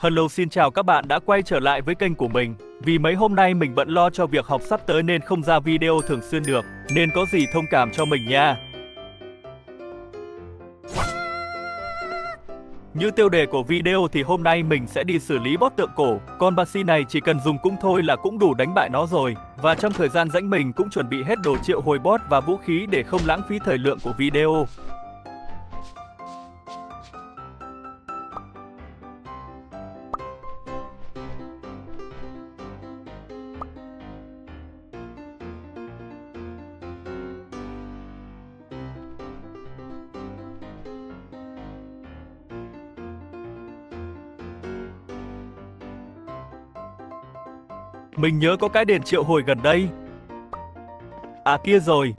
Hello, xin chào các bạn đã quay trở lại với kênh của mình. Vì mấy hôm nay mình bận lo cho việc học sắp tới nên không ra video thường xuyên được, nên có gì thông cảm cho mình nha. Như tiêu đề của video thì hôm nay mình sẽ đi xử lý boss tượng cổ. Con Baxi này chỉ cần dùng cung thôi là cũng đủ đánh bại nó rồi. Và trong thời gian rảnh mình cũng chuẩn bị hết đồ triệu hồi boss và vũ khí để không lãng phí thời lượng của video. Mình nhớ có cái đền triệu hồi gần đây. À kia rồi.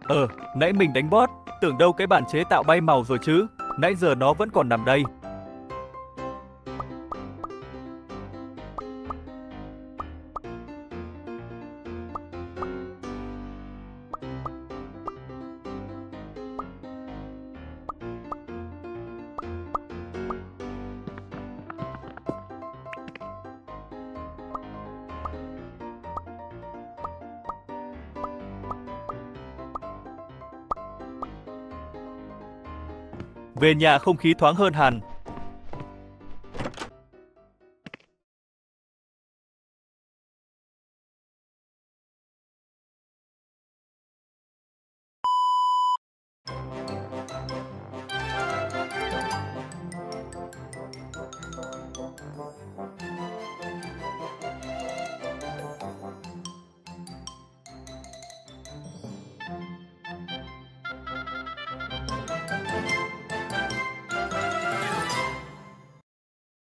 Nãy mình đánh bot, tưởng đâu cái bản chế tạo bay màu rồi chứ, nãy giờ nó vẫn còn nằm đây. Về nhà không khí thoáng hơn hẳn,